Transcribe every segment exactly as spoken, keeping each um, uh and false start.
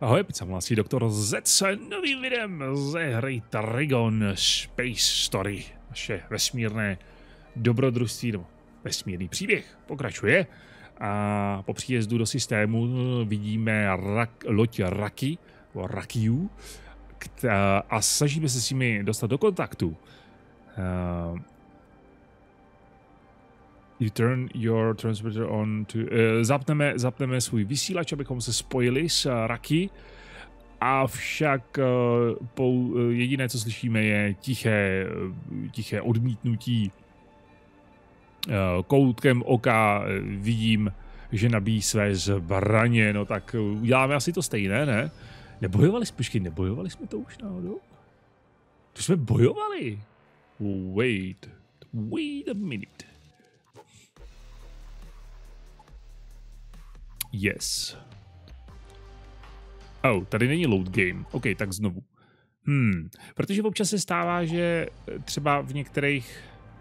Ahoj, pizza hlásí doktor Z s novým videem ze hry Trigon Space Story. Naše vesmírné dobrodružství, nebo vesmírný příběh pokračuje. A po příjezdu do systému vidíme rak, loď Raki, o Rakiu, a snažíme se s nimi dostat do kontaktu. Uh, You turn your transmitter on to... Uh, zapneme, zapneme svůj vysílač, abychom se spojili s uh, Raki. Avšak uh, pou, uh, jediné, co slyšíme, je tiché, uh, tiché odmítnutí. Uh, koutkem oka uh, vidím, že nabíjí své zbraně. No tak uh, uděláme asi to stejné, ne? Nebojovali jsme, počkej, nebojovali jsme to už náhodou? To jsme bojovali. Wait, wait a minute. Yes. Oh, tady není load game. OK, tak znovu. Hmm, protože občas se stává, že třeba v některých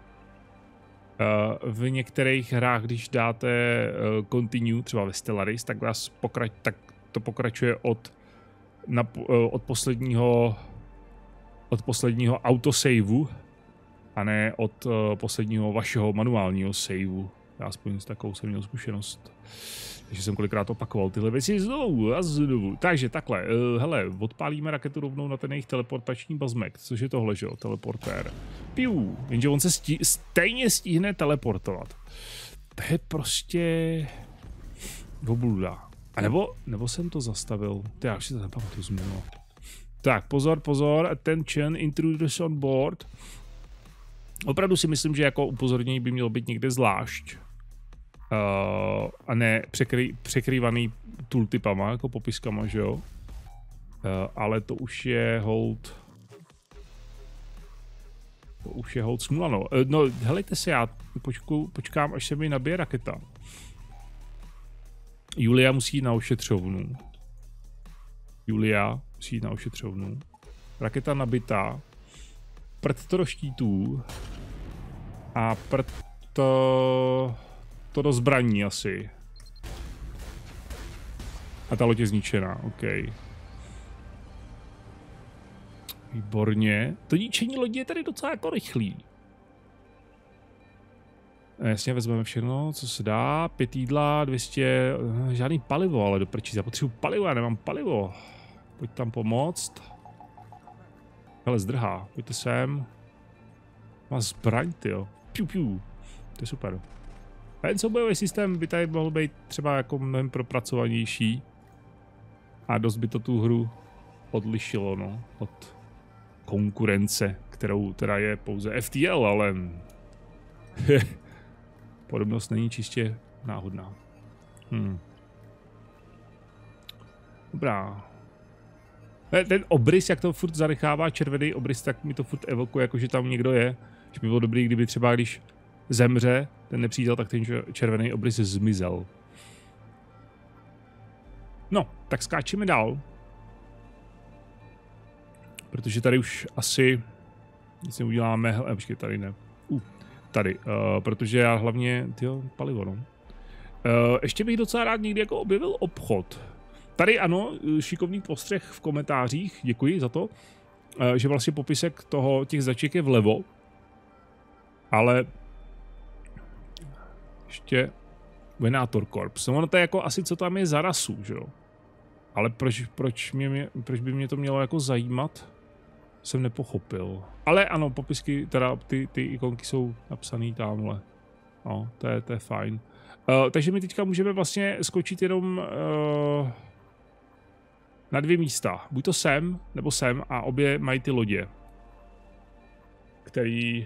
uh, v některých hrách, když dáte uh, continue, třeba ve Stellaris, tak vás pokrač, tak to pokračuje od na, uh, od posledního od posledního autosaveu a ne od uh, posledního vašeho manuálního saveu. Já aspoň s takovou jsem měl zkušenost. Takže jsem kolikrát opakoval tyhle věci znovu a znovu. Takže takhle, uh, hele, odpálíme raketu rovnou na ten jejich teleportační bazmek, což je tohle, že jo, teleportér. Piu, jenže on se stí, stejně stihne teleportovat. To je prostě obluda. A nebo, nebo jsem to zastavil. Ty já už si to nepamatuju změnu. Tak, pozor, pozor, attention, intruders on board. Opravdu si myslím, že jako upozornění by mělo být někde zvlášť. Uh, a ne překry, překrývaný tooltipama, jako popiskama, že jo? Uh, ale to už je hold... To už je hold smula, no. Uh, no, helejte se, já počku, počkám, až se mi nabije raketa. Julia musí jít na ošetřovnu. Julia musí jít na ošetřovnu. Raketa nabitá. Prd to do štítů. A prd to... To do zbraní asi. A ta loď je zničená, OK. Výborně. To ničení lodi je tady docela jako rychlý. Jasně, vezmeme všechno, co se dá. Pět jídla, dvě stě, žádný palivo, ale do prčí, já potřebuji palivo, já nemám palivo. Pojď tam pomoct. Hele, zdrhá, pojďte sem. Má zbraň, tyjo. Piu, piu. To je super. Ten soubojový systém by tady mohl být třeba jako mnohem propracovanější. A dost by to tu hru odlišilo, no, od konkurence, kterou teda je pouze F T L, ale podobnost není čistě náhodná. Hmm. Dobrá. Ten obrys, jak to furt zanechává červený obrys, tak mi to furt evokuje, jako že tam někdo je. Že by bylo dobrý, kdyby třeba, když zemře ten nepřítel, tak ten červený obrys zmizel. No, tak skáčeme dál. Protože tady už asi nic neuděláme. Hele, počkej, tady ne. Uh, tady, uh, protože já hlavně, tyjo, palivo, no. Uh, ještě bych docela rád někdy jako objevil obchod. Tady ano, šikovný postřeh v komentářích, děkuji za to, uh, že vlastně popisek toho, těch značek je vlevo. Ale ještě Venator Corps. No ono to je jako asi, co tam je za rasu, že jo? Ale proč, proč, mě, proč by mě to mělo jako zajímat? Jsem nepochopil. Ale ano, popisky, teda ty, ty ikonky jsou napsané tamhle. No, to je, to je fajn. Uh, takže my teďka můžeme vlastně skočit jenom uh, na dvě místa. Buď to sem, nebo sem a obě mají ty lodě. Který...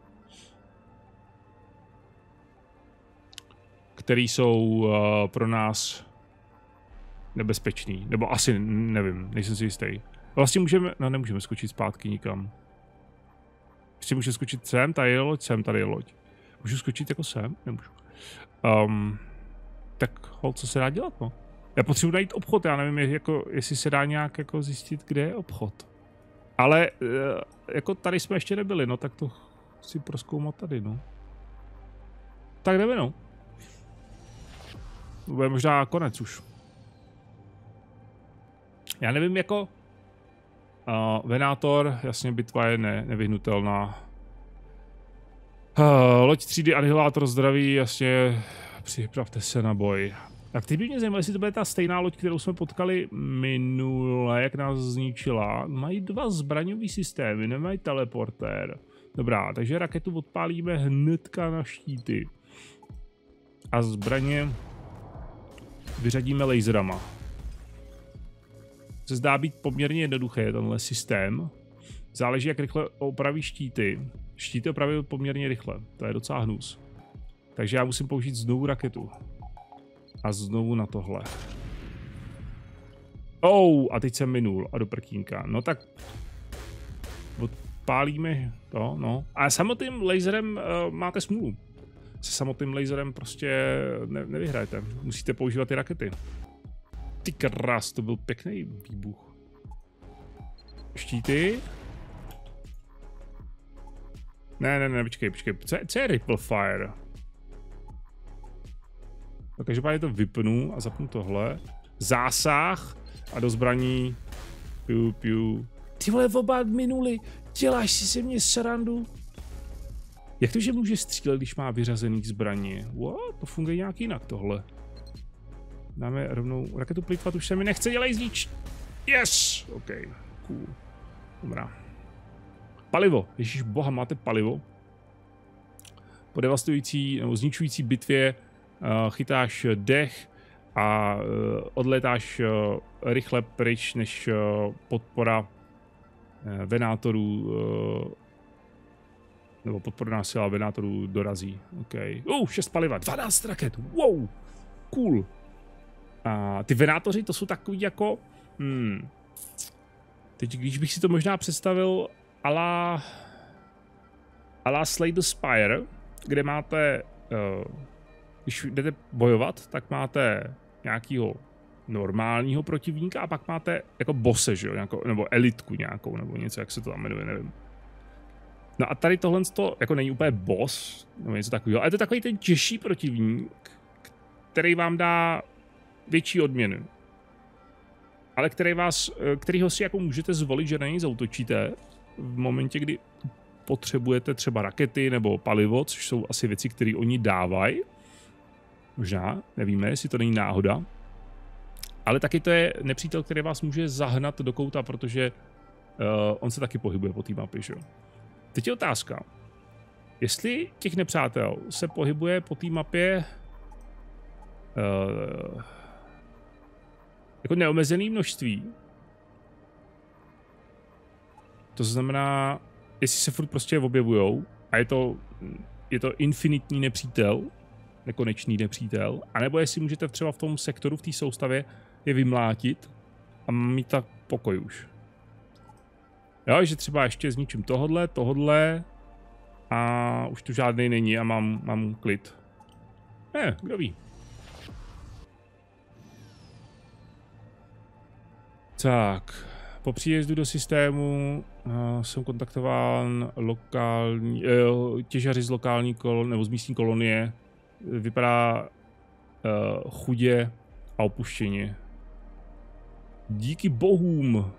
který jsou uh, pro nás nebezpečný. Nebo asi, nevím, nejsem si jistý. Vlastně můžeme, no nemůžeme skočit zpátky nikam. Ještě můžeme skočit sem, tady je loď, sem, tady je loď. Můžu skočit jako sem? Nemůžu. Um, tak hold, co se dá dělat, no? Já potřebuji najít obchod, já nevím, jako, jestli se dá nějak jako zjistit, kde je obchod. Ale uh, jako tady jsme ještě nebyli, no tak to chci prozkoumat tady, no. Tak jdeme, no. To bude možná konec už. Já nevím, jako uh, Venátor, jasně bitva je ne, nevyhnutelná. Uh, loď třídy Anihilátor zdraví, jasně, připravte se na boj. Tak teď by mě zajímalo, jestli to bude ta stejná loď, kterou jsme potkali minule, jak nás zničila. Mají dva zbraňový systémy, nemají teleportér. Dobrá, takže raketu odpálíme hnedka na štíty. A zbraně vyřadíme laserama. Se zdá být poměrně jednoduché tenhle systém. Záleží, jak rychle opraví štíty. Štíty opraví poměrně rychle, to je docela hnus. Takže já musím použít znovu raketu. A znovu na tohle. Oh, a teď jsem minul a do prkínka. No tak odpálíme to, no. A samotným laserem uh, máte smůlu. Se samotným laserem prostě ne, nevyhrajete. Musíte používat ty rakety. Ty krás, to byl pěkný výbuch. Štíty. Ne, ne, ne, počkej, počkej. Co je, co je Ripple Fire? No, každopádně to vypnu a zapnu tohle. Zásah a do zbraní. Piu, piu. Ty vole, oba minuli. Děláš si se mě srandu? Jak to, že může střílet, když má vyřazených zbraní? What? To funguje nějak jinak tohle. Dáme rovnou raketu plýtvat, už se mi nechce, dělej znič. Yes! OK, cool. Dobrá. Palivo. Ježíš boha, máte palivo? Po devastující nebo zničující bitvě uh, chytáš dech a uh, odletáš uh, rychle pryč, než uh, podpora uh, venátorů uh, nebo podporná síla venátorů dorazí. OK. Uh, šest paliva, dvanáct raket. Wow! Cool. A ty venátoři, to jsou takový jako... Hmm. Teď, když bych si to možná představil ala... ala Slay the Spire, kde máte... Uh, když jdete bojovat, tak máte nějakýho normálního protivníka a pak máte jako bose, že jo? Nějakou, nebo elitku nějakou, nebo něco, jak se to tam jmenuje, nevím. No a tady tohle to jako není úplně boss, nebo něco takového, ale to je takový ten těžší protivník, který vám dá větší odměny. Ale který vás, kterýho si jako můžete zvolit, že na něj zautočíte v momentě, kdy potřebujete třeba rakety nebo palivo, což jsou asi věci, které oni dávají. Možná, nevíme, jestli to není náhoda. Ale taky to je nepřítel, který vás může zahnat do kouta, protože uh, on se taky pohybuje po té mapě, že jo. Teď je otázka. Jestli těch nepřátel se pohybuje po té mapě uh, jako neomezené množství, to znamená, jestli se furt prostě objevujou a je to, je to infinitní nepřítel, nekonečný nepřítel, anebo jestli můžete třeba v tom sektoru, v té soustavě je vymlátit a mít tak pokoj už. Jo, že třeba ještě zničím tohodle, tohodle a už tu žádnej není a mám, mám klid. Ne, kdo ví. Tak, po příjezdu do systému uh, jsem kontaktován lokální, uh, těžaři z lokální kolon, nebo z místní kolonie. Vypadá uh, chudě a opuštěně. Díky bohům. Uh,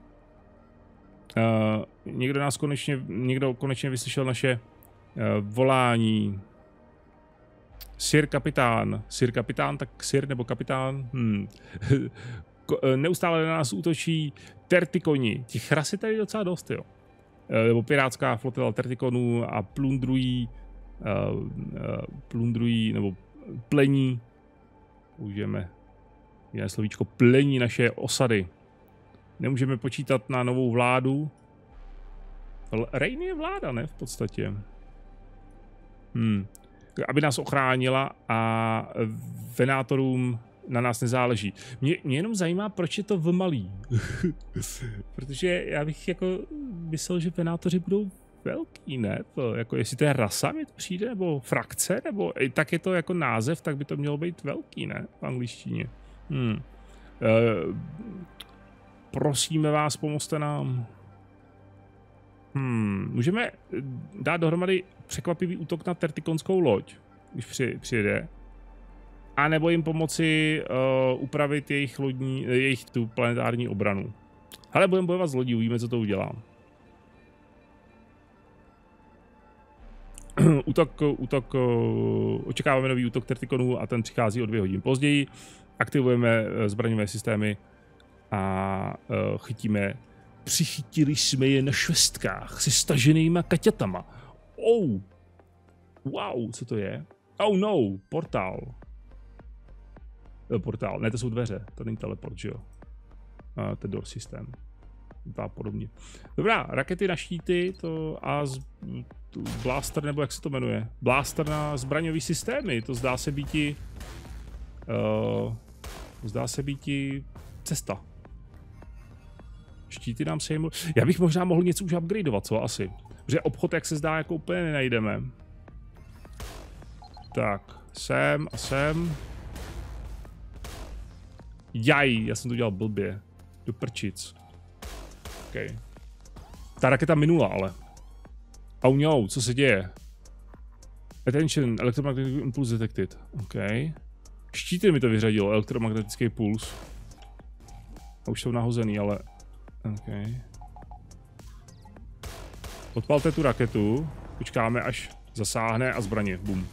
někdo nás konečně, někdo konečně vyslyšel naše uh, volání. Sir kapitán. Sir kapitán, tak sir nebo kapitán? Hmm. Neustále na nás útočí tertikoni. Těch ras je tady docela dost, jo. Nebo pirátská flotila tertikonů a plundrují, uh, uh, plundrují, nebo plení, použijeme jiné slovíčko, plení naše osady. Nemůžeme počítat na novou vládu. Reign je vláda, ne? V podstatě. Hmm. Aby nás ochránila a venátorům na nás nezáleží. Mě, mě jenom zajímá, proč je to v malý. Protože já bych jako myslel, že venátoři budou velký, ne? To, jako jestli to je rasa, mi to přijde, nebo frakce, nebo tak je to jako název, tak by to mělo být velký, ne? V angličtině. Hmm. E, prosíme vás, pomozte nám. Hmm. Můžeme dát dohromady překvapivý útok na tertikonskou loď, když při, přijede. A nebo jim pomoci uh, upravit jejich lodní, jejich tu planetární obranu. Ale budeme bojovat s lodí, uvidíme, co to udělá. útok, útok, očekáváme nový útok Tertikonů a ten přichází o dvě hodiny později. Aktivujeme zbraňové systémy a uh, chytíme. Přichytili jsme je na švestkách se staženýma kaťatama. Oh! Wow, co to je? Oh no, portál. Portál, ne, to jsou dveře, to není teleport, že jo? Uh, to je door systém. A podobně. Dobrá, rakety na štíty to a z, to blaster, nebo jak se to jmenuje? Blaster na zbraňový systémy, to zdá se býti uh, zdá se býti cesta. Štíty nám se jim... Já bych možná mohl něco už upgradeovat, co asi? Protože obchod, jak se zdá, jako úplně nenajdeme. Tak, sem a sem. Jaj, já jsem to dělal blbě. Do prčic. Okay. Ta raketa minula, ale. Oh no, co se děje? Attention, electromagnetic impulse detected. OK. Štíty mi to vyřadilo, elektromagnetický puls. A už jsou nahozený, ale... OK. Odpalte tu raketu, počkáme, až zasáhne a zbraně. Bum.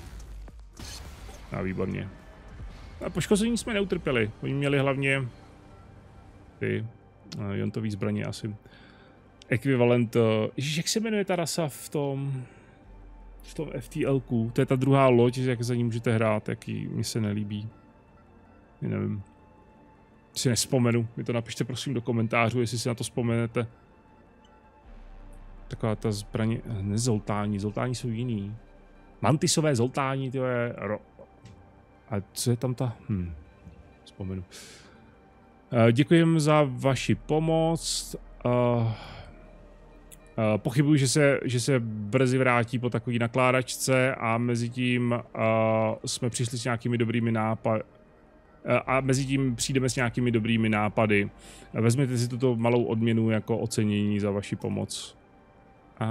A výborně. A poškození jsme neutrpěli. Oni měli hlavně ty uh, jontový zbraně asi. Ekvivalent. Uh, Ježíš, jak se jmenuje ta rasa v tom v tom F T L ku? To je ta druhá loď, jak za ní můžete hrát, jaký mi se nelíbí. Já nevím. Si nespomenu. Mi to napište prosím do komentářů, jestli si na to vzpomenete. Taková ta zbraně. Ne zoltání, zoltání jsou jiný. Mantisové zoltání, to je... Ro... A co je tam ta... Hm. Vzpomenu. Uh, Děkujem za vaši pomoc. Uh, uh, pochybuji, že se, že se brzy vrátí po takové nakládačce a mezi tím uh, jsme přišli s nějakými dobrými nápady. A mezi tím přijdeme s nějakými dobrými nápady. Vezměte si tuto malou odměnu jako ocenění za vaši pomoc. A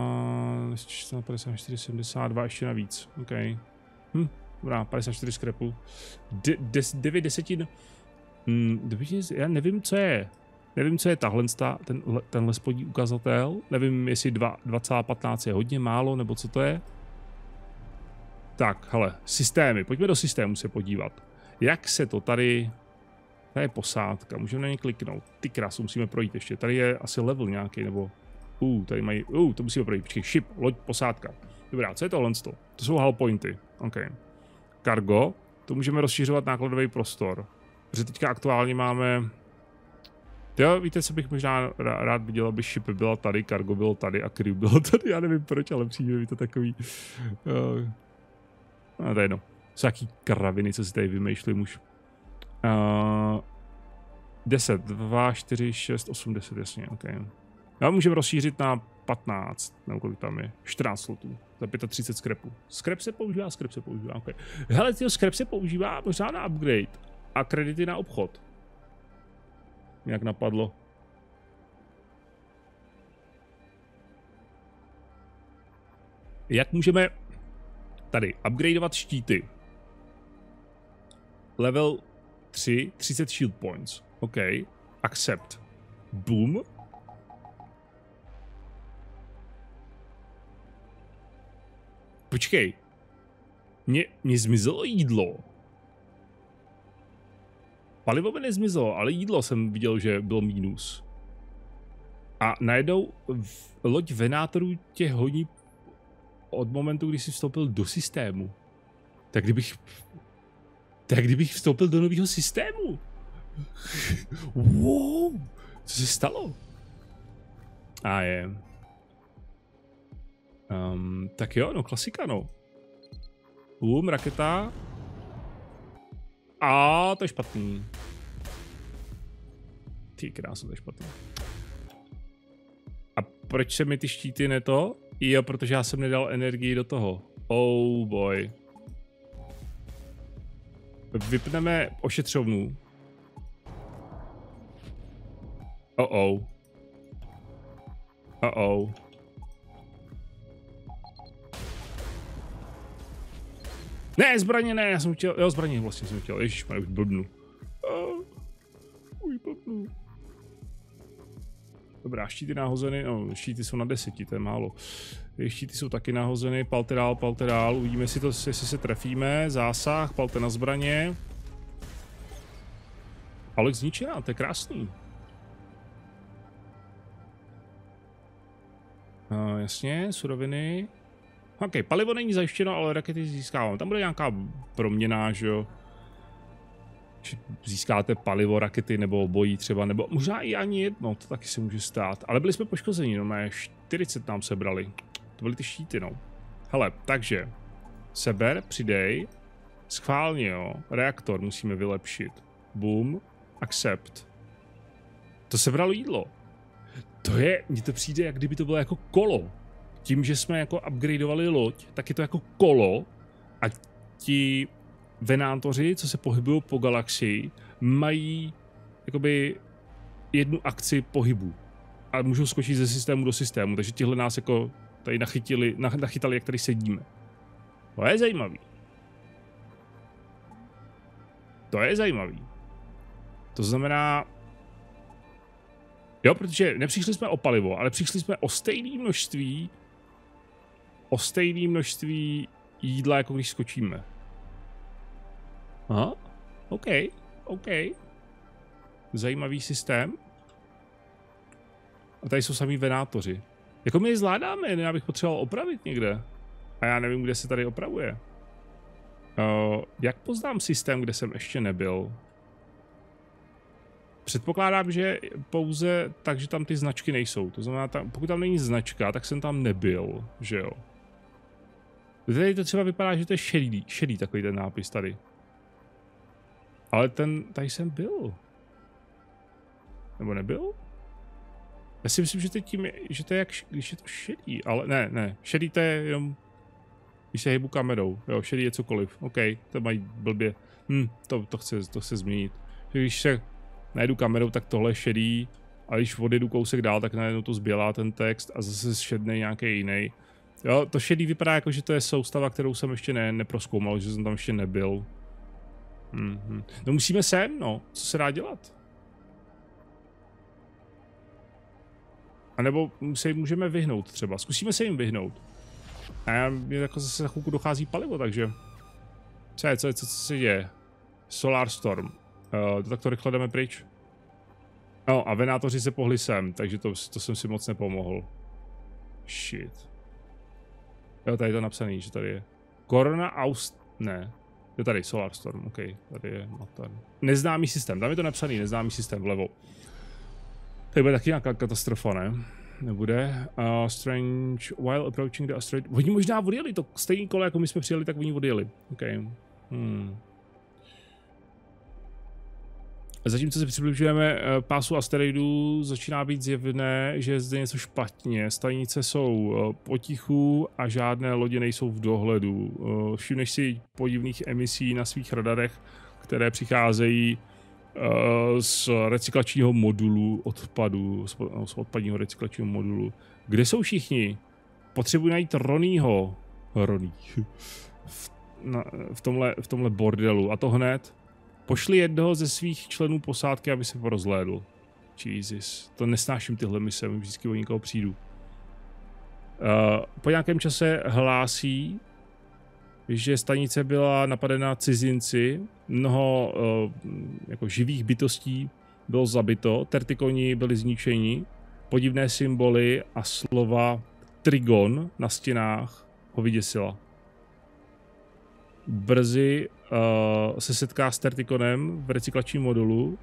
padesát čtyři sedmdesát dva ještě navíc. OK. Hm, dobrá, padesát čtyři skrepu. De, des, devět desetin. Hm, já nevím, co je. Nevím, co je tahle, ten, tenhle spodní ukazatel. Nevím, jestli dva celá patnáct je hodně málo, nebo co to je. Tak, hele, systémy. Pojďme do systému se podívat. Jak se to tady... Tady je posádka, můžeme na ně kliknout. Ty krásu, musíme projít ještě. Tady je asi level nějaký, nebo... Uh, tady mají... Uh, to musíme projít. Počkej, ship, loď, posádka. Dobrá, co je tohle? To jsou hull pointy. OK. Cargo, to můžeme rozšiřovat nákladový prostor. Protože teďka aktuálně máme... Jo, víte, co bych možná rád viděl, aby ship byla tady, cargo bylo tady a crew bylo tady. Já nevím proč, ale přijde mi to takový... Uh... No, to je jedno. Jsou jaký kraviny, co si tady vymýšlím už. Uh, deset, dva, čtyři, šest, osm, deset, jasně, ok. Já můžeme rozšířit na patnáct, nebo kolik tam je, čtrnáct slotů, za třicet pět skrepů. Skrep se používá, skrep se používá, ok. Hele, tyjo, skrep se používá možná na upgrade a kredity na obchod. Jak napadlo. Jak můžeme tady upgradeovat štíty? Level tři, třicet shield points. OK. Accept. Boom. Počkej. Mně, mně zmizelo jídlo. Palivo mi nezmizelo, ale jídlo jsem viděl, že bylo mínus. A najednou v, loď venátorů tě honí od momentu, kdy jsi vstoupil do systému. Tak kdybych... Tak kdybych vstoupil do nového systému. Wow, co se stalo? A je. Um, tak jo, no klasika, no. Boom, raketa. A to je špatný. Ty krásu, to je špatný. A proč se mi ty štíty neto? Jo, protože já jsem nedal energii do toho. Oh boy. Vypneme ošetřovnu. Oh oh. Oh oh. Ne, zbraně ne, já jsem chtěl, jo, zbraně vlastně jsem chtěl, ježišmarja, už blbnu. Uh, už blbnu. Dobrá, štíty nahozeny, no, štíty jsou na deseti, to je málo. Štíty jsou taky nahozeny, palte dál, palte dál, uvidíme, jestli, to, jestli se trefíme, zásah, palte na zbraně. Alex zničená, to je krásný. Uh, jasně, suroviny. OK, palivo není zajištěno, ale rakety získávám. Tam bude nějaká proměna, že jo. Získáte palivo, rakety nebo obojí třeba, nebo možná i ani jedno, to taky se může stát. Ale byli jsme poškození, no mé čtyřicet nám sebrali. To byly ty štíty, no. Hele, takže seber, přidej, schválně, jo, reaktor musíme vylepšit. Boom, accept. To sebralo jídlo. To je, mně to přijde, jak kdyby to bylo jako kolo. Tím, že jsme jako upgradeovali loď, tak je to jako kolo a ti venátoři, co se pohybují po galaxii, mají jakoby jednu akci pohybu a můžou skočit ze systému do systému, takže tihle nás jako tady nachytili, nachytali, jak tady sedíme. To je zajímavý. To je zajímavý. To znamená, jo, protože nepřišli jsme o palivo, ale přišli jsme o stejné množství o stejné množství jídla, jako když skočíme. Aha, OK, OK. Zajímavý systém. A tady jsou samý venátoři. Jako my je zvládáme, já bych potřeboval opravit někde. A já nevím, kde se tady opravuje. Uh, jak poznám systém, kde jsem ještě nebyl? Předpokládám, že pouze tak, že tam ty značky nejsou. To znamená, tam, pokud tam není značka, tak jsem tam nebyl, že jo? Tady to třeba vypadá, že to je šedý, šedý takový ten nápis tady. Ale ten, tady jsem byl. Nebo nebyl? Já si myslím, že, tím je, že to je jak, když je to šedý, ale ne, ne, šedý to je jenom, když se hejbu kamerou, jo, šedý je cokoliv, OK, to mají blbě, hm, to, to, chce, to chce změnit. Že když se najedu kamerou, tak tohle je šedý, a když odjedu kousek dál, tak najednou to zbělá ten text a zase šedne nějaký jiný. Jo, to šedý vypadá jako, že to je soustava, kterou jsem ještě ne, neprozkoumal, že jsem tam ještě nebyl. Mm-hmm. No musíme sem, no, co se dá dělat? A nebo se jim můžeme vyhnout třeba, zkusíme se jim vyhnout. A já, mě jako zase za chvilku dochází palivo, takže... Co je, co je, co, co se děje? Solar Storm. Uh, tak to rychle jdeme pryč. No a venátoři se pohli sem, takže to, to jsem si moc nepomohl. Shit. Jo, tady je to napsaný, že tady je. Corona Aust... Ne. Je tady Solar Storm, OK. Tady je Matar. Neznámý systém, tam je to napsaný, neznámý systém vlevo. Tady bude taky nějaká katastrofa, ne? Nebude. Uh, strange, while approaching the asteroid. Oni možná odjeli, to stejný kolo, jako my jsme přijeli, tak oni odjeli. OK. Hmm. Zatímco se přibližujeme pásu asteroidů, začíná být zjevné, že je zde něco špatně. Stanice jsou potichu a žádné lodě nejsou v dohledu. Všimneš si podivných emisí na svých radarech, které přicházejí z recyklačního modulu odpadu, z odpadního recyklačního modulu. Kde jsou všichni? Potřebuji najít Ronnieho. Ronnie. V, na, v, tomhle, v tomhle bordelu. A to hned. Pošli jednoho ze svých členů posádky, aby se porozhlédl. Jesus, to nesnáším tyhle mise, vždycky o někoho přijdu. Uh, po nějakém čase hlásí, že stanice byla napadena cizinci, mnoho uh, jako živých bytostí bylo zabito, tertikoni byli zničeni, podivné symboly a slova Trigon na stěnách ho vyděsila. Brzy uh, se setká s Tertikonem v recyklačním modulu.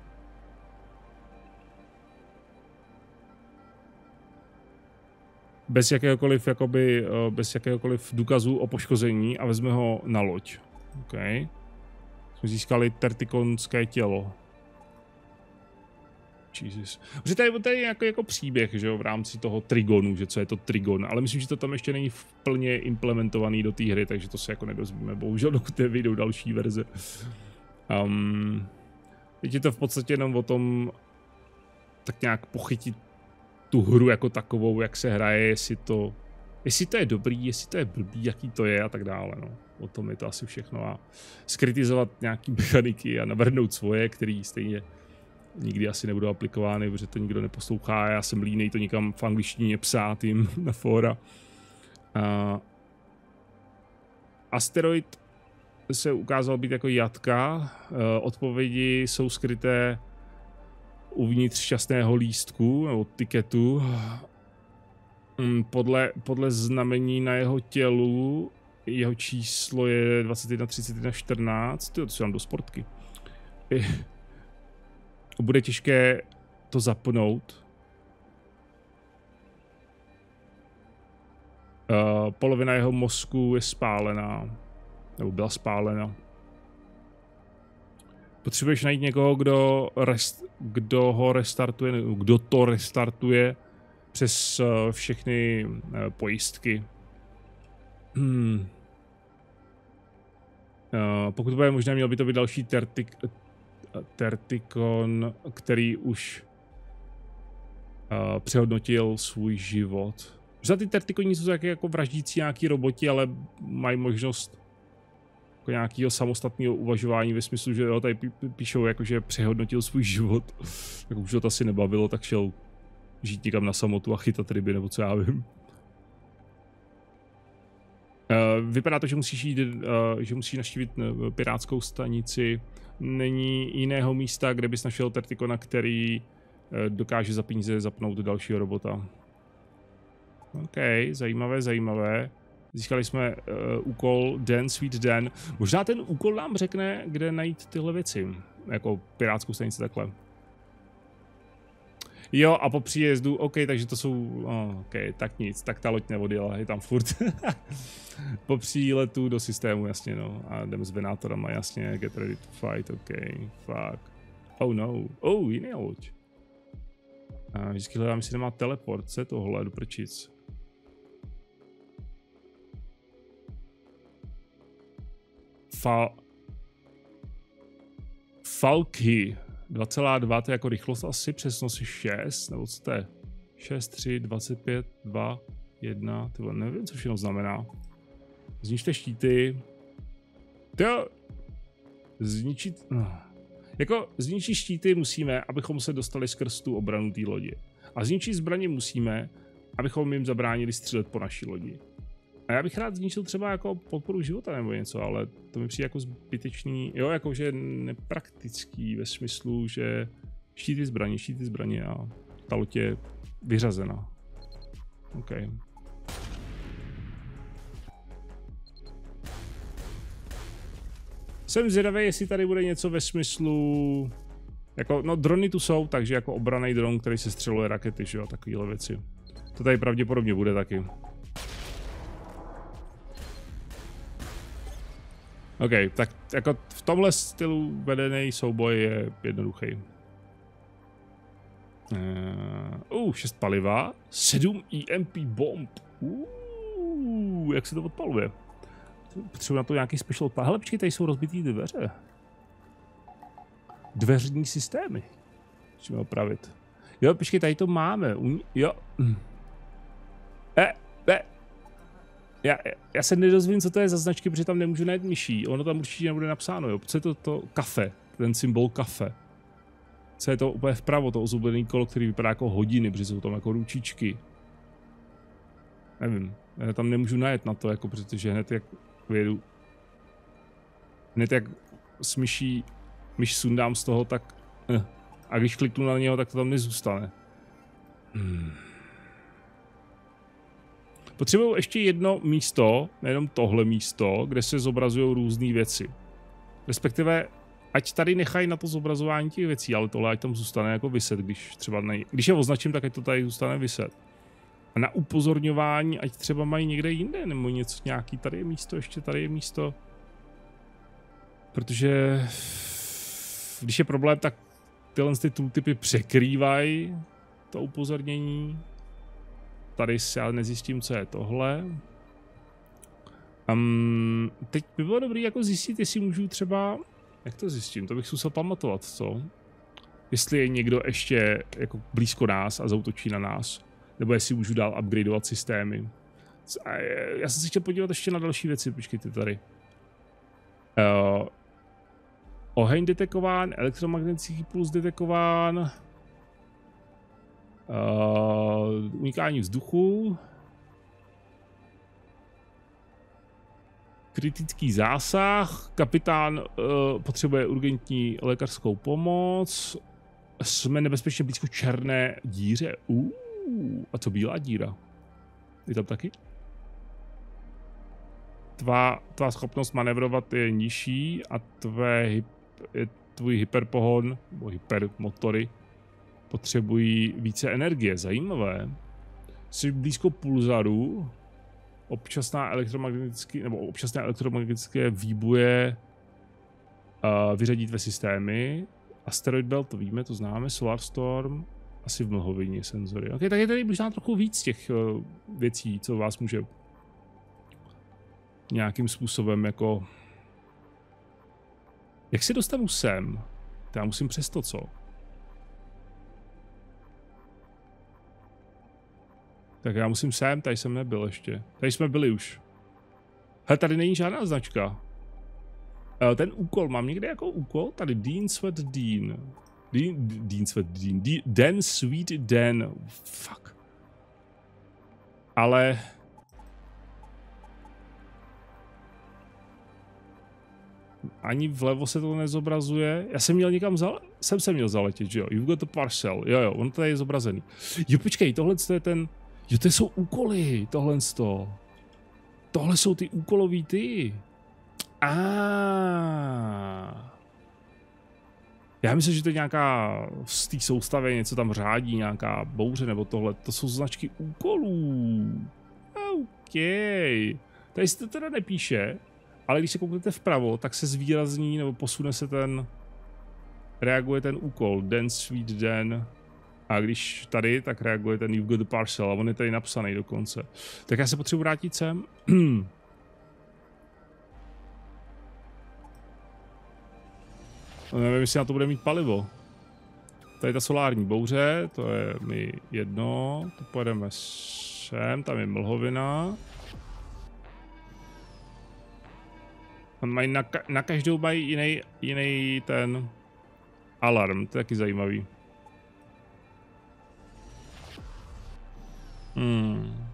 Bez jakéhokoliv, jakoby, uh, bez jakéhokoliv důkazu o poškození a vezme ho na loď. Okay. Jsme získali tertikonské tělo. Jesus. Protože tady, tady je jako, jako příběh, že jo, v rámci toho Trigonu, že co je to Trigon, ale myslím, že to tam ještě není plně implementovaný do té hry, takže to se jako nedozvíme, bohužel, dokud nevyjdou další verze. Um, teď je to v podstatě jenom o tom tak nějak pochytit tu hru jako takovou, jak se hraje, jestli to jestli to je dobrý, jestli to je blbý, jaký to je a tak dále, no. O tom je to asi všechno a skritizovat nějaký mechaniky a navrhnout svoje, který stejně nikdy asi nebudou aplikovány, protože to nikdo neposlouchá, já jsem línej to nikam v angličtině psát jim na fóra. Uh, asteroid se ukázal být jako jatka, uh, odpovědi jsou skryté uvnitř šťastného lístku nebo tiketu. Um, podle, podle znamení na jeho tělu jeho číslo je dvacet jedna třicet jedna čtrnáct, to jsou tam do sportky. Bude těžké to zapnout. Uh, polovina jeho mozku je spálená. Nebo byla spálena. Potřebuješ najít někoho, kdo, rest, kdo ho restartuje, nebo kdo to restartuje přes uh, všechny uh, pojistky. Hmm. Uh, pokud bude možné, měl by to být další tertik, Tertikon, který už uh, přehodnotil svůj život. Za ty Tertikoni jsou taky jako vraždící nějaký roboti, ale mají možnost jako nějakého samostatného uvažování ve smyslu, že jo, tady píšou jako, že přehodnotil svůj život. Tak už to asi nebavilo, tak šel žít někam na samotu a chytat ryby, nebo co já vím. Uh, vypadá to, že musíš jít, uh, že musíš navštívit uh, pirátskou stanici. Není jiného místa, kde bys našel Tertikona, který uh, dokáže za peníze zapnout dalšího robota. OK, zajímavé, zajímavé. Získali jsme uh, úkol Dan, Sweet Dan. Možná ten úkol nám řekne, kde najít tyhle věci. Jako pirátskou stanici takhle. Jo, a po příjezdu, OK, takže to jsou, oh, OK, tak nic, tak ta loď neodjela, je tam furt. Po příletu do systému, jasně, no, a jdeme s venátorama, jasně, get ready to fight, OK, fuck. Oh no, oh, jiný loď. A vždycky hledám, jestli nemá teleport, co je tohle, do prčic. Fa... Falky. dva celá dva, to je jako rychlost asi, přesnost je šest, nebo co to je? šest, tři, dvacet pět, dva, jedna, tyhle, nevím, co všechno znamená. Zničte štíty. To zničit, no. Jako zničit štíty musíme, abychom se dostali skrz tu obranu té lodi. A zničit zbraně musíme, abychom jim zabránili střílet po naší lodi. A já bych rád zničil třeba jako podporu života nebo něco, ale to mi přijde jako zbytečný, jo, jakože nepraktický ve smyslu, že štíty zbraně, štíty zbraně a ta loď je vyřazena. OK. Jsem zvědavý, jestli tady bude něco ve smyslu, jako, no drony tu jsou, takže jako obraný dron, který se střeluje rakety, že jo, takovýhle věci. To tady pravděpodobně bude taky. OK, tak jako v tomhle stylu vedený souboj je jednoduchý. Uh, uh, šest paliva, sedm E M P bomb. Uh, jak se to odpaluje? Potřebuji na to nějaký special odpal. Hele, počkej, tady jsou rozbitý dveře. Dveřní systémy. Musíme opravit. Jo, počkej, tady to máme. Un... Jo. E, e. Já, já se nedozvím, co to je za značky, protože tam nemůžu najít myší. Ono tam určitě nebude napsáno, jo. Co je to, to kafe? Ten symbol kafe. Co je to úplně vpravo, to ozubený kolo, který vypadá jako hodiny, protože jsou tam jako ručičky. Nevím. Já tam nemůžu najet na to, jako, protože hned jak vyjedu, hned jak s myší, myš sundám z toho, tak eh. A když kliknu na něho, tak to tam nezůstane. Hmm. Potřebuju ještě jedno místo, nejenom tohle místo, kde se zobrazují různé věci. Respektive, ať tady nechají na to zobrazování těch věcí, ale tohle ať tam zůstane jako vyset, když třeba nej... Když je označím, tak ať to tady zůstane vyset. A na upozorňování, ať třeba mají někde jinde, nebo něco nějaký, tady je místo, ještě tady je místo. Protože když je problém, tak tyhle ty tooltipy překrývají to upozornění. Tady si ale nezjistím, co je tohle. Um, teď by bylo dobré jako zjistit, jestli můžu třeba... Jak to zjistím? To bych musel pamatovat, co? Jestli je někdo ještě jako blízko nás a zautočí na nás. Nebo jestli můžu dál upgradeovat systémy. Já jsem si chtěl podívat ještě na další věci, počkejte tady. Uh, oheň detekován, elektromagnetický puls detekován, uh, unikání vzduchu, kritický zásah, kapitán uh, potřebuje urgentní lékařskou pomoc, jsme nebezpečně blízko černé díře. Uh, a co bílá díra? Je tam taky? Tvá, tvá schopnost manevrovat je nižší a tvé hyp, tvůj hyperpohon, nebo hypermotory, potřebují více energie. Zajímavé. Jsi blízko pulzaru, občasná elektromagnetické, nebo občasné elektromagnetické výboje uh, vyřadí tvé systémy. Asteroid Belt, to víme, to známe. Solar Storm, asi v mlhovině senzory. Ok, tak je tady možná trochu víc těch uh, věcí, co vás může nějakým způsobem jako... Jak se dostanu sem? To já musím přes to, co? Tak já musím sem, tady jsem nebyl ještě. Tady jsme byli už. Hele, tady není žádná značka. Ten úkol, mám někde jako úkol? Tady Dean Sweat Dean. Dean, Dean Sweat Dean. Dan Sweet Dan. Fuck. Ale... Ani vlevo se to nezobrazuje. Já jsem měl někam zale... Jsem se měl zaletět, že jo? You've got the parcel. Jo, jo, on tady je zobrazený. Jo, počkej, tohle je ten... Jo, to jsou úkoly, tohle to. Tohle jsou ty úkolový ty. A. Já myslím, že to je nějaká z té soustavy, něco tam řádí, nějaká bouře nebo tohle. To jsou značky úkolů. OK. Tady se to teda nepíše, ale když se kouknete vpravo, tak se zvýrazní nebo posune se ten, reaguje ten úkol. Dan Sweet Dan. A když tady, tak reaguje ten You've got the parcel a on je tady napsaný dokonce. Tak já se potřebuji vrátit sem. Nevím, jestli na to bude mít palivo. Tady ta solární bouře, to je mi jedno. To pojedeme sem, tam je mlhovina. Mají na, ka na každou mají jiný, jiný ten alarm, to je taky zajímavý. Hmm.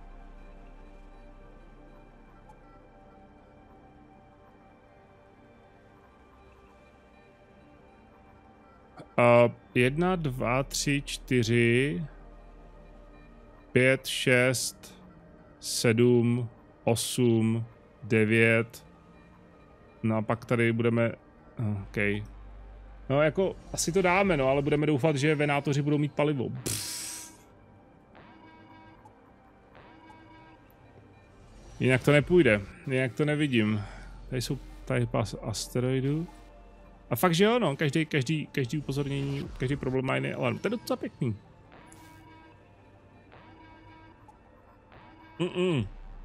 Uh, jedna, dva, tři, čtyři, pět, šest, sedm, osm, devět. No a pak tady budeme... OK. No jako, asi to dáme, no, ale budeme doufat, že venátoři budou mít palivo. Pff. Jinak to nepůjde, jinak to nevidím. Tady jsou tady pás asteroidů. A fakt, že jo, no, každý, každý, každý upozornění, každý problém má jiný alarm. To je docela pěkný. Mm -mm.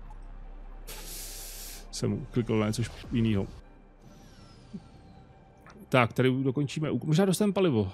Jsem klikl na něco jiného. Tak, tady dokončíme úkol. Možná dostaneme palivo.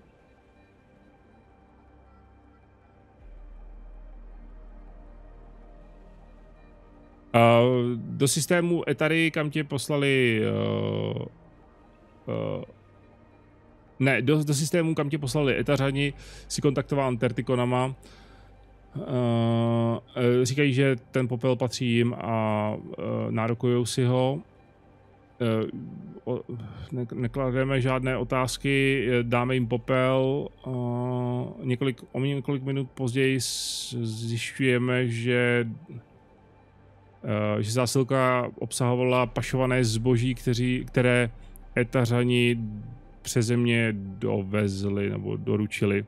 Uh, do systému Etary, kam tě poslali... Uh, uh, ne, do, do systému, kam tě poslali Etařani, si kontaktován Tertikonama. Uh, uh, říkají, že ten popel patří jim a uh, nárokujou si ho. Uh, ne, neklademe žádné otázky, dáme jim popel. Uh, několik, o několik minut později zjišťujeme, že Uh, že zásilka obsahovala pašované zboží, kteří, které Etařani přes země dovezli nebo doručili.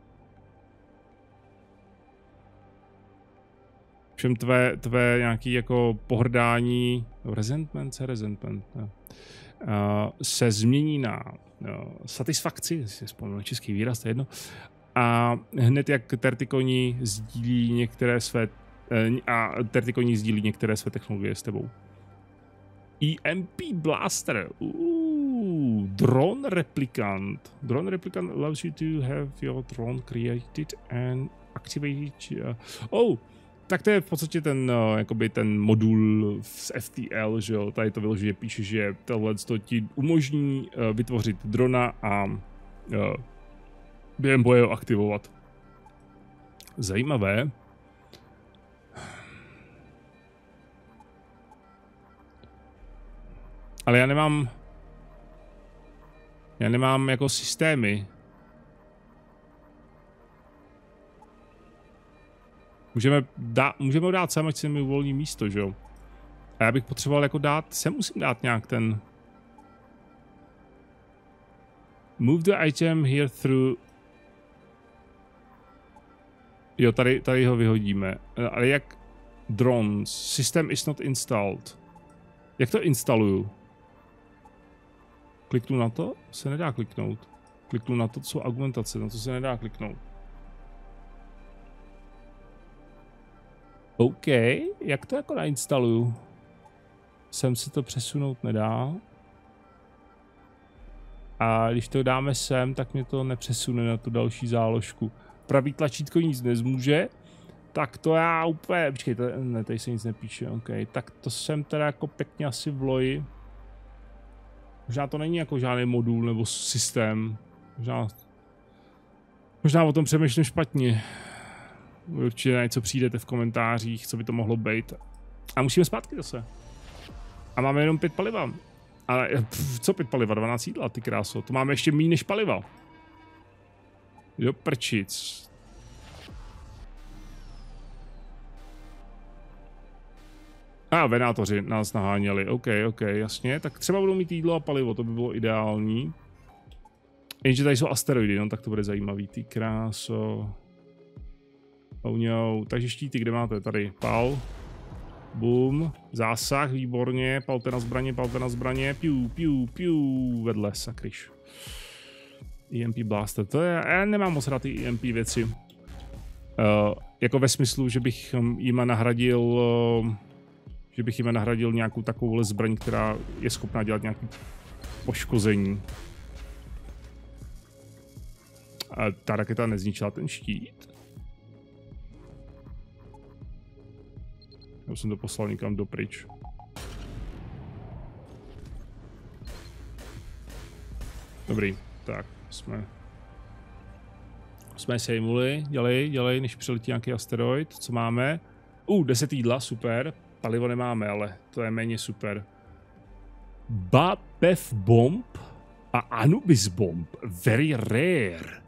Všem tvé, tvé nějaký jako pohrdání, resentment, se resentment, ne. Uh, se změní na uh, satisfakci, si vzpomínám na český výraz, to je jedno. A hned jak Tertikoni sdílí některé své a Tertikoni sdílí některé své technologie s tebou. E M P Blaster. Ooh, drone replicant. Drone replicant allows you to have your drone created and activated. Uh, oh, Tak to je v podstatě ten, uh, jakoby ten modul z F T L, že jo, tady to vyloženě píše, že tohle to ti umožní uh, vytvořit drona a uh, během boje ho aktivovat. Zajímavé. Ale já nemám... Já nemám jako systémy. Můžeme, dá, můžeme ho dát sem, ať se mi uvolní místo, že jo? A já bych potřeboval jako dát, sem musím dát nějak ten... Move the item here through... Jo, tady, tady ho vyhodíme. Ale jak... Drones. System is not installed. Jak to instaluju? Kliknu na to? Se nedá kliknout. Kliknu na to, co jsou argumentace, na to se nedá kliknout. OK, jak to jako nainstaluju? Sem se to přesunout nedá. A když to dáme sem, tak mě to nepřesune na tu další záložku. Pravý tlačítko nic nezmůže. Tak to já úplně... Počkej, to, ne, tady se nic nepíše, OK. Tak to jsem teda jako pěkně asi v loji. Možná to není jako žádný modul nebo systém. Možná... Možná o tom přemýšlím špatně. Určitě na něco přijdete v komentářích, co by to mohlo být. A musíme zpátky zase. A máme jenom pět paliva. Ale pff, co pět paliva? dvanáct jídla, ty kráso. To máme ještě méně než paliva. Jo, prčic. A venátoři nás naháněli. OK, OK, jasně. Tak třeba budou mít jídlo a palivo, to by bylo ideální. Jenže tady jsou asteroidy, no tak to bude zajímavý. Ty kráso. Oh no. Takže štíty, kde máte? Tady. Pal. Boom. Zásah, výborně. Palte na zbraně, palte na zbraně. Piu, piu, piu. Vedle, sakryš. E M P Blaster. To je, já nemám moc rád ty E M P věci. Uh, jako ve smyslu, že bych jima nahradil... Uh, že bych jim nahradil nějakou takovou zbraň, která je schopná dělat nějaké poškození. A ta raketa nezničila ten štít. Já jsem to poslal někam dopryč. Dobrý, tak jsme... Jsme sejmuli, dělej, dělej, než přiletí nějaký asteroid. Co máme? Uh, deset jídla, super. Palivo nemáme, ale to je méně super. Bapef Bomb a Anubis Bomb. Very rare.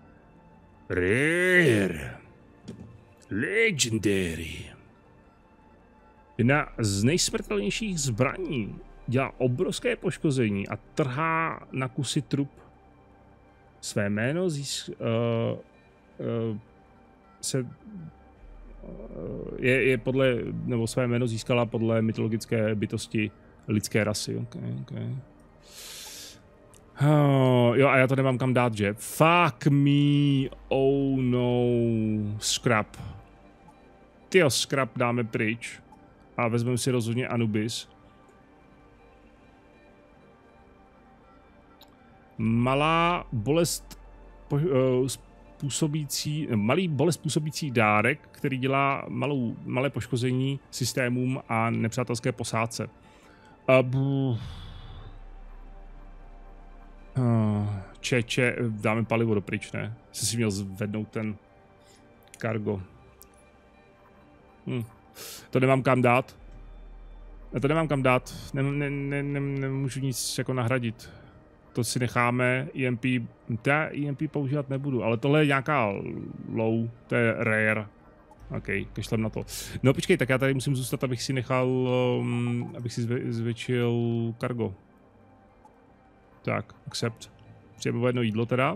Rare. Legendary. Jedna z nejsmrtelnějších zbraní. Dělá obrovské poškození a trhá na kusy trup. Své jméno zís... Uh, uh, se... Je, je podle, nebo své jméno získala podle mytologické bytosti lidské rasy. Okay, okay. Oh, jo, a já to nemám kam dát, že? Fuck me, oh no, scrap. Tyjo, scrap dáme pryč a vezmeme si rozhodně Anubis. Malá bolest po, uh, působící, malý bolest působící dárek, který dělá malou, malé poškození systémům a nepřátelské posádce. Uh, uh, če, če, dáme palivo dopryč, ne? Jsi si měl zvednout ten cargo. Hm. To nemám kam dát. Já to nemám kam dát. Ne, ne, ne, ne, nemůžu nic jako nahradit. To si necháme, E M P, já E M P používat nebudu, ale tohle je nějaká low, to je rare. OK, kašlem na to. No počkej, tak já tady musím zůstat, abych si nechal, um, abych si zve, zvětšil cargo. Tak, accept. Přijeme jedno jídlo teda.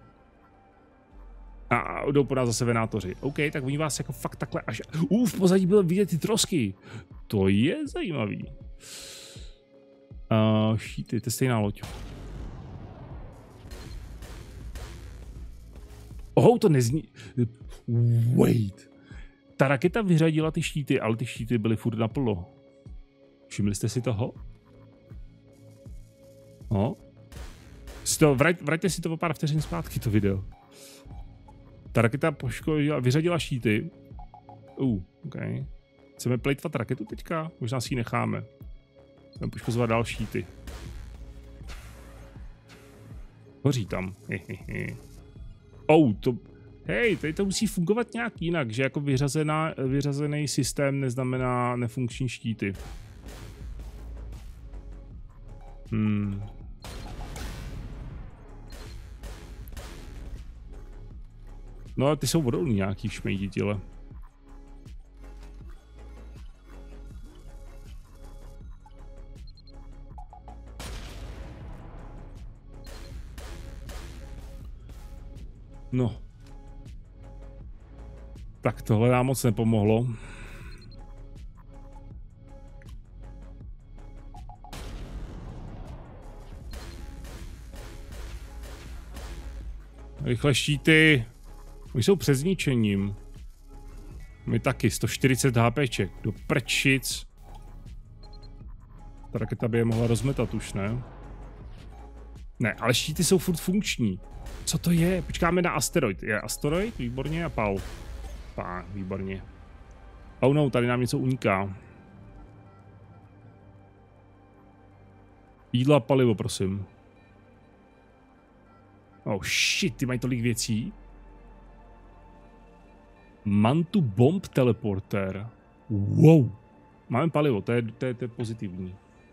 A jdou po nás zase venátoři. OK, tak oni vás jako fakt takhle až... Uh, v pozadí bylo vidět ty trosky. To je zajímavý. Uh, šíty, to je stejná loď. Oh, to nezní... Wait. Ta raketa vyřadila ty štíty, ale ty štíty byly furt naplno. Všimli jste si toho? No. To, vrať, vraťte si to o pár vteřin zpátky, to video. Ta raketa poškodila, vyřadila štíty Uh, OK. Chceme plejtvat raketu teďka? Možná si ji necháme. Budeme poškozovat další ty. Hoří tam. Oh, to... Hej, tady to musí fungovat nějak jinak, že jako vyřazená, vyřazený systém neznamená nefunkční štíty. Hmm. No a ty jsou odolní nějaký šmejditele. No. Tak tohle nám moc nepomohlo. Rychle štíty. Oni jsou před zničením. My taky, sto čtyřicet HPček. Do prčic. Ta raketa by je mohla rozmetat už, ne? Ne, ale štíty jsou furt funkční. Co to je? Počkáme na asteroid. Je asteroid? Výborně. A pal. Pá, výborně. Oh no, tady nám něco uniká. Jídlo a palivo, prosím. Oh shit, ty mají tolik věcí. Mantu bomb teleporter. Wow. Máme palivo, to je, to je, to je pozitivní.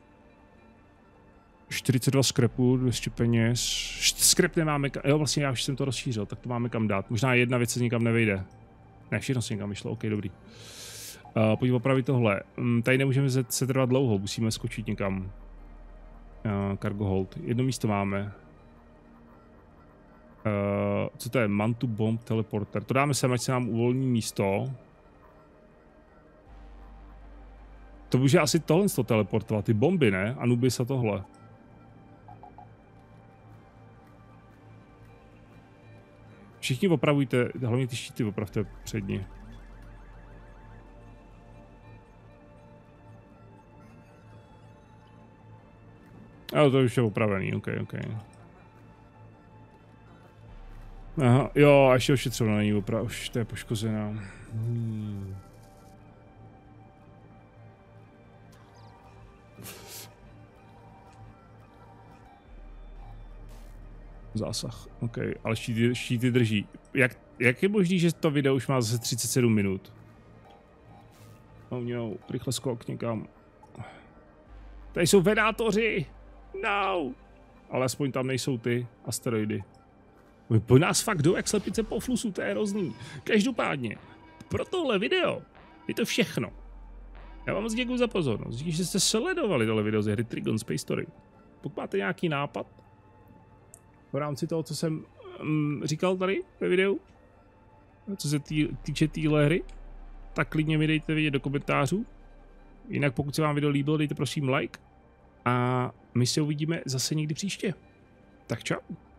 čtyřicet dva skrepu, dvě stě peněz. Skrep nemáme, jo vlastně já už jsem to rozšířil, tak to máme kam dát. Možná jedna věc se nikam nevejde. Ne, všechno se někam vyšlo, ok, dobrý. Uh, pojďme opravit tohle. Um, tady nemůžeme se trvat dlouho, musíme skočit někam. Uh, cargo hold, jedno místo máme. Uh, co to je? Mantu bomb teleporter. To dáme sem, ať se nám uvolní místo. To může asi tohle to teleportovat, ty bomby, ne? Anubis a tohle. Všichni opravujte, hlavně ty štíty opravte předně. Ale to už je opravený, ok, ok. Aha, jo, a ještě ošetřovna není opravdu, už to je poškozená. Hmm. Zásah, ok, ale štíty, štíty drží. Jak, jak je možný, že to video už má zase třicet sedm minut? Oh no, rychle skok někam. Tady jsou vedátoři! No! Ale aspoň tam nejsou ty asteroidy. Po nás fakt jdou jak slepice po flusu, to je hrozný. Každopádně, pro tohle video je to všechno. Já vám moc děkuji za pozornost, díky, že jste sledovali tohle video ze hry Trigon Space Story. Pokud máte nějaký nápad v rámci toho, co jsem um, říkal tady ve videu, co se tý, týče téhle hry, tak klidně mi dejte vědět do komentářů. Jinak pokud se vám video líbilo, dejte prosím like a my se uvidíme zase někdy příště. Tak čau.